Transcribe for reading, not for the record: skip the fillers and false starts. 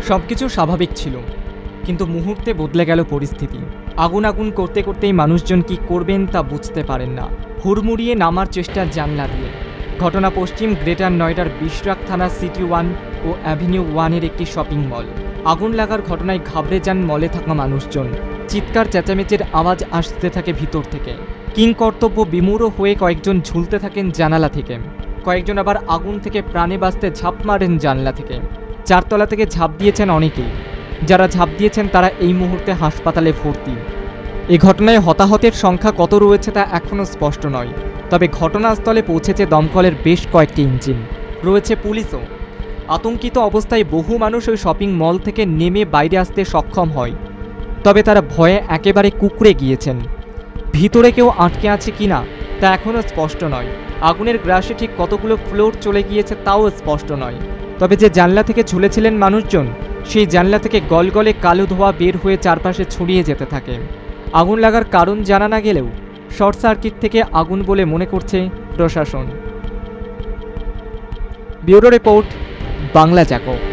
সবকিছু স্বাভাবিক ছিল, কিন্তু মুহূর্তে বদলে গেল পরিস্থিতি। আগুন আগুন করতে করতেই মানুষজন কি করবেন তা বুঝতে পারেন না। হুড়মুড়িয়ে নামার চেষ্টা জানলা দিয়ে। ঘটনা পশ্চিম গ্রেটার নয়ডার বিশরাক থানা সিটি 1 ও অ্যাভিনিউ 1-এর একটি শপিং মল। আগুন লাগার ঘটনায় ঘাবড়ে যান মলে থাকা মানুষজন। চিৎকার চেঁচামেচির আওয়াজ আসতে থাকে ভিতর থেকে। কিংকর্তব্য বিমূঢ় হয়ে কয়েকজন ঝুলতে থাকেন জানালা থেকে, কয়েকজন আবার আগুন থেকে প্রাণে বাঁচতে ঝাঁপ মারেন জানলা থেকে। 4 তলা থেকে ঝাঁপ দিয়েছেন অনেকেই। যারা ঝাঁপ দিয়েছেন তারা এই মুহূর্তে হাসপাতালে ভর্তি। এই ঘটনায় হতাহতের সংখ্যা কত রয়েছে তা এখনও স্পষ্ট নয়, তবে ঘটনাস্থলে পৌঁছেছে দমকলের বেশ কয়েকটি ইঞ্জিন, রয়েছে পুলিশও। আতঙ্কিত অবস্থায় বহু মানুষ ওই শপিং মল থেকে নেমে বাইরে আসতে সক্ষম হয়, তবে তারা ভয়ে একেবারে কুঁকড়ে গিয়েছেন। ভিতরে কেউ আটকে আছে কিনা তা এখনও স্পষ্ট নয়। আগুনের গ্রাসে ঠিক কতগুলো ফ্লোর চলে গিয়েছে তাও স্পষ্ট নয়, তবে যে জানলা থেকে ঝুলেছিলেন মানুষজন, সেই জানলা থেকে গলগলে কালো ধোঁয়া বের হয়ে চারপাশে ছড়িয়ে যেতে থাকে। আগুন লাগার কারণ জানা না গেলেও শর্ট সার্কিট থেকে আগুন বলে মনে করছে প্রশাসন। ব্যুরো রিপোর্ট, বাংলা জাগো।